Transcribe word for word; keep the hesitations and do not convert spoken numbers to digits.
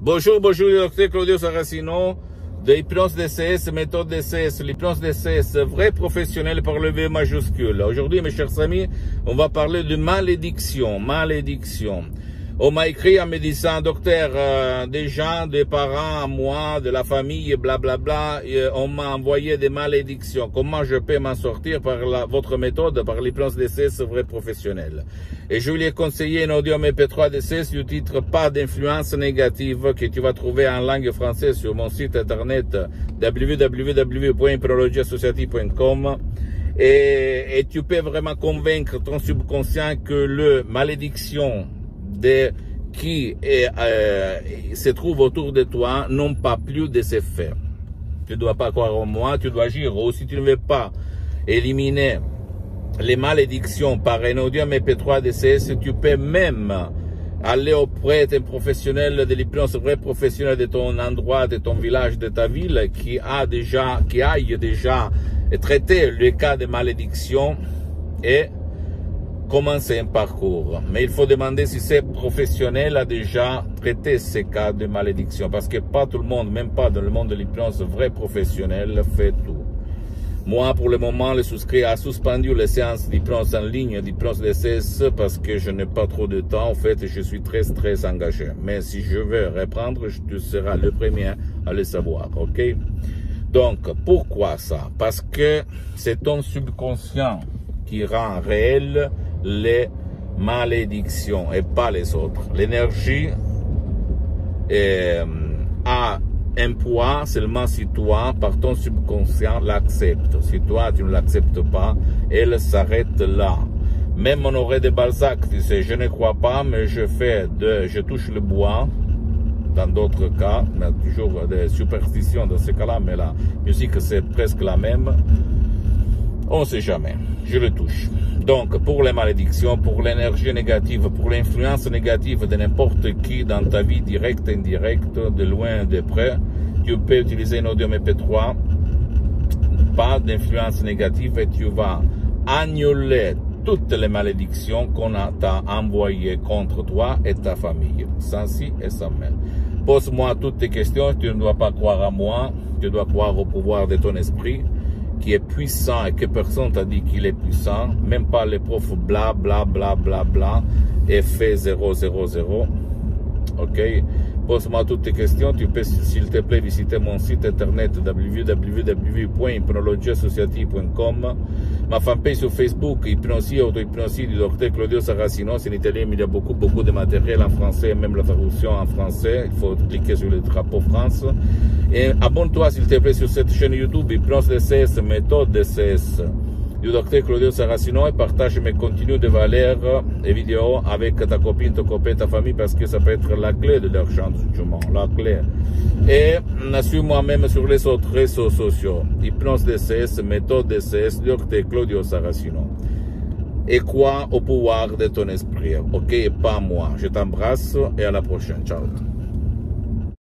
Bonjour, bonjour, le docteur Claudio Saracino de Hypnose D C S, méthode D C S, l'hypnose D C S, vrai professionnel par le V majuscule. Aujourd'hui, mes chers amis, on va parler de malédiction, malédiction. On m'a écrit en me disant, docteur, euh, des gens, des parents, moi, de la famille, blablabla, bla, bla, on m'a envoyé des malédictions. Comment je peux m'en sortir par la, votre méthode, par l'hypnose D C S vrai professionnel? Et je lui ai conseillé un audio M P trois D C S du titre Pas d'influence négative que tu vas trouver en langue française sur mon site internet w w w point hypnologie associative point com. Et, et tu peux vraiment convaincre ton subconscient que le malédiction de qui est, euh, se trouve autour de toi n'ont pas plus de ces faits. Tu ne dois pas croire en moi, tu dois agir. Ou si tu ne veux pas éliminer les malédictions par un audio M P trois D C S, tu peux même aller auprès d'un professionnel de l'hypnose, vrai professionnel de ton endroit, de ton village, de ta ville, qui a déjà, qui aille déjà traité le cas de malédiction et commencer un parcours. Mais il faut demander si ce professionnel a déjà traité ces cas de malédiction, parce que pas tout le monde, même pas dans le monde de l'hypnose vrai professionnel, fait tout. Moi, pour le moment, le souscrit a suspendu les séances d'hypnose en ligne, d'hypnose D C S, parce que je n'ai pas trop de temps. En fait, je suis très, très engagé. Mais si je veux reprendre, tu seras le premier à le savoir, ok? Donc, pourquoi ça? Parce que c'est ton subconscient qui rend réel les malédictions et pas les autres. L'énergie a un poids seulement si toi, par ton subconscient, l'acceptes. Si toi, tu ne l'acceptes pas, elle s'arrête là. Même Honoré de Balzac, tu sais, je ne crois pas, mais je fais de, je touche le bois. Dans d'autres cas, mais toujours des superstitions dans ce cas-là, mais la musique c'est presque la même. On ne sait jamais, je le touche. Donc, pour les malédictions, pour l'énergie négative, pour l'influence négative de n'importe qui dans ta vie directe, indirecte, de loin, de près, tu peux utiliser un audio M P trois, pas d'influence négative, et tu vas annuler toutes les malédictions qu'on t'a envoyées contre toi et ta famille, sans si et sans mais. Pose-moi toutes tes questions, tu ne dois pas croire à moi, tu dois croire au pouvoir de ton esprit, qui est puissant et que personne t'a dit qu'il est puissant, même pas les profs bla bla bla bla bla, effet zéro zéro zéro, ok? Pose-moi toutes tes questions, tu peux s'il te plaît visiter mon site internet w w w point hypnologie associative point com, ma fanpage sur Facebook, Hypnosie, auto-hypnosie du docteur Claudio Saracino, c'est en italien, mais il y a beaucoup beaucoup de matériel en français, même la traduction en français, il faut cliquer sur le drapeau France. Et abonne-toi s'il te plaît sur cette chaîne YouTube, Hypnose D C S, méthode D C S du docteur Claudio Saracino, et partage mes contenus de valeur et vidéos avec ta copine, ton copain, ta famille, parce que ça peut être la clé de leur changement, la clé. Et suis-moi même sur les autres réseaux sociaux, Hypnose D C S, méthode D C S, docteur Claudio Saracino. Et quoi au pouvoir de ton esprit, ok, et pas moi. Je t'embrasse et à la prochaine, ciao.